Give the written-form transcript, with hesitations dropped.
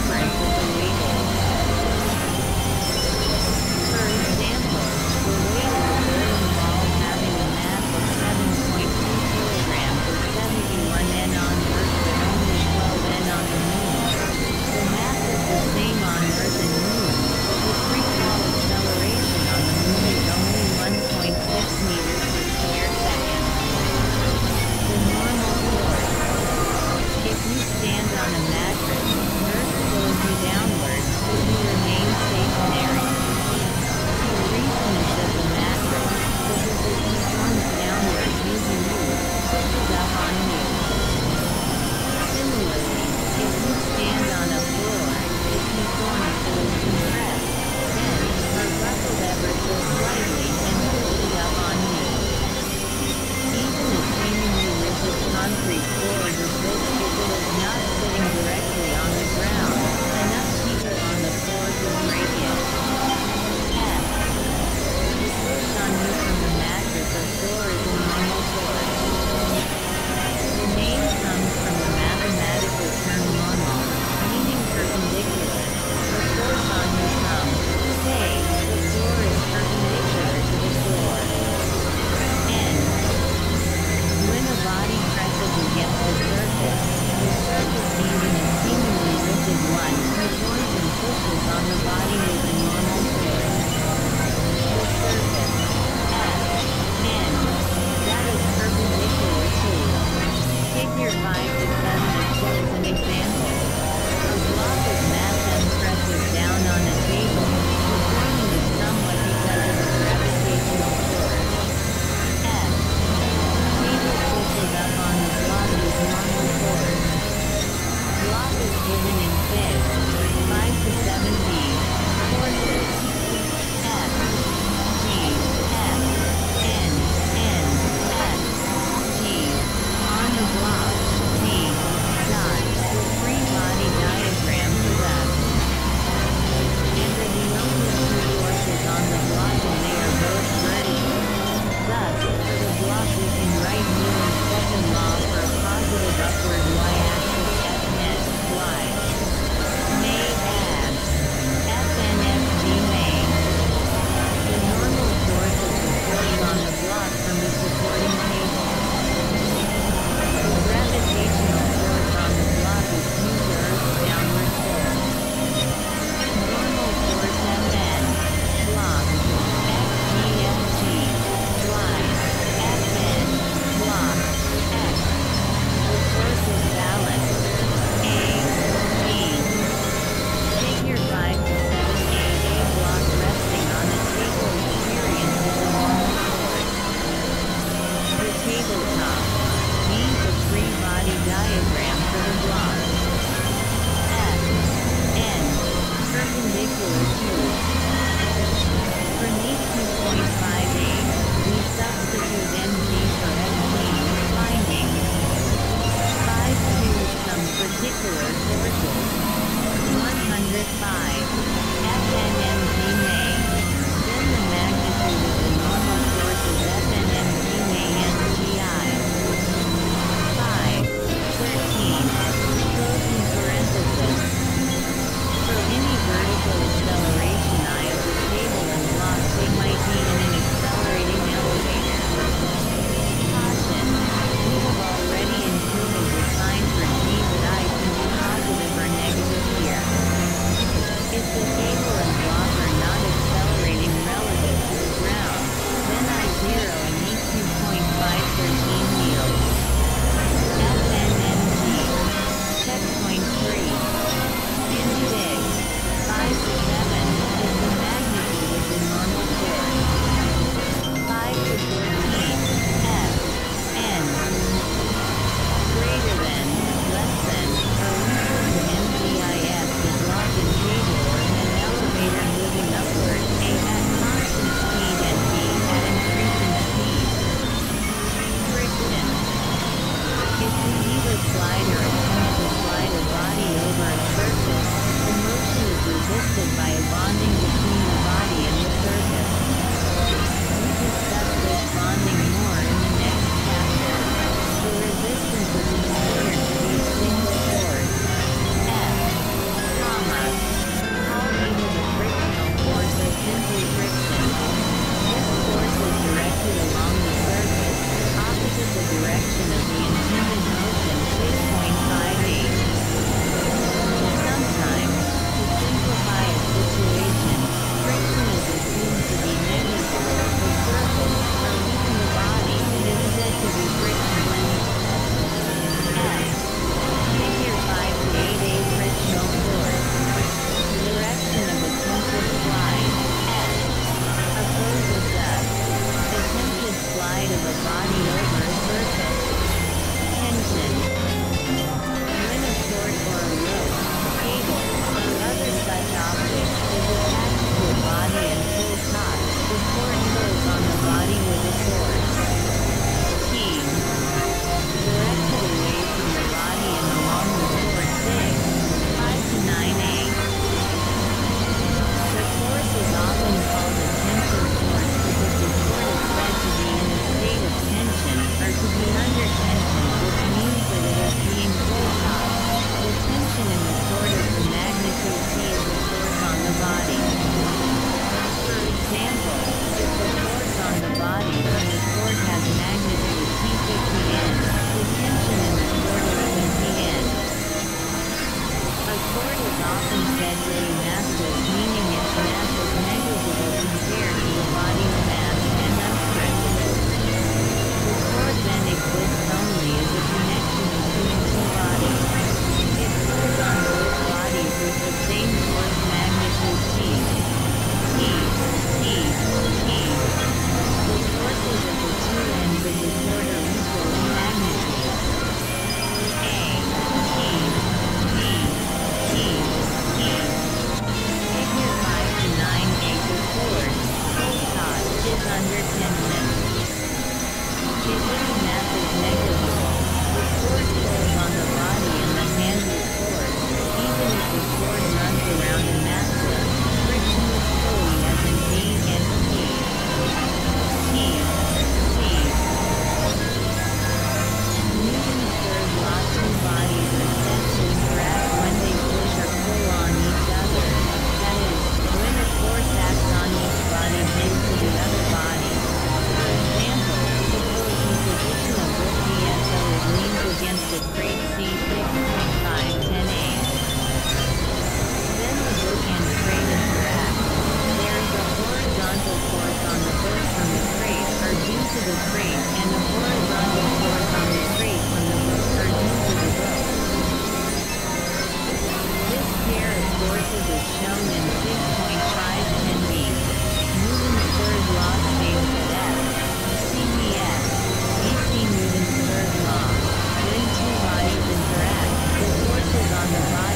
difference with the labels. For example, the weight of a bowling ball having a mass of 7.2 kilograms is 71 N on Earth but only 12 N on the Moon. The mass is the same on Earth and Moon, but the free fall acceleration on the Moon is only 1.6 meters per square second. The normal force. If you stand on a mattress, Earth pulls you downward, but you remain stationary. The reason is that the mattress, because it performs downward using you, pushes up on you. Similarly, if you stand on a floor, it deforms so it's compressed, then, or buckled ever so slightly and pushes up on you. Even a seemingly rigid concrete floor is this if it is not sitting directly on the ground, enough people on the floor to break it. F. The push on you from the mattress or floor is a normal force. The name comes from the mathematical term normal, meaning perpendicular. The force on you from, say, the floor is perpendicular to the floor. N. When a body presses against the surface even a seemingly rigid one, pulls and pushes on the body with a normal force. The surface, F, N, that is perpendicular to. Figure 5 to 7 shows an example. A block of mass M presses down on a table, deforming it somewhat because of a gravitational force. F. Table pushes up on the block with normal force. Block is given in Fig. 5 to 7b. Forces. F. G. F. N. N. S. G. On the block. G. Dot. The free body diagram for that. And are the only two forces on the block and they are both vertical. Thus, for the block we can write Newton's second law for a positive upward y-axis Fn y. May add FNFG may. The normal force is the force on the block from the supporting cable. The gravitational force on the block is due to Earth's downward pull. Normal force Fn, block, FGFG, y, Fn, block, x. The force is balanced. A, B. Figure 5 to 7a. A block resting on a table experiences a normal force. The tabletop. B. The free body diagram for the block. F. N. Perpendicular to. For neat 2.58, we substitute NG for FG, finding 5 some particular forces. 105. FNMG may. Then the magnitude of the normal force is FNMG may NGI. 5. 13. Close in parenthesis. For any vertical acceleration I of the table and block they might be in an accelerating elevator. Caution. We have already included the sign for G but I can be positive or negative here. If the often said to be massless, meaning its mass is negligible compared to the body's mass and unstretchable. The cord then exists only as a connection between two bodies. It pulls on both bodies with the same force magnitude T. The forces at the two ends of the cord are equal in magnitude. Figure 5 to 9a. The cord, full taut, is under 10 minutes. If its mass is negligible, the cord pulls on the body and the hands of cord. Even if the cord runs around a massless, frictionless pulley as in B and T. Newton's third law: two bodies are said to interact when they push or pull on each other. That is, when a force acts on each body into the other body. For example, suppose in position of book DSO is leans against a crate C6.510A. Then the book and crate interact. There is a horizontal force on the book from the crate are due to the crate, and a horizontal force on the crate from the book are due to the book. This pair of forces is shown in 6.510b. Newton's third law states that CBS, Newton's third law. When two bodies interact, the forces on the body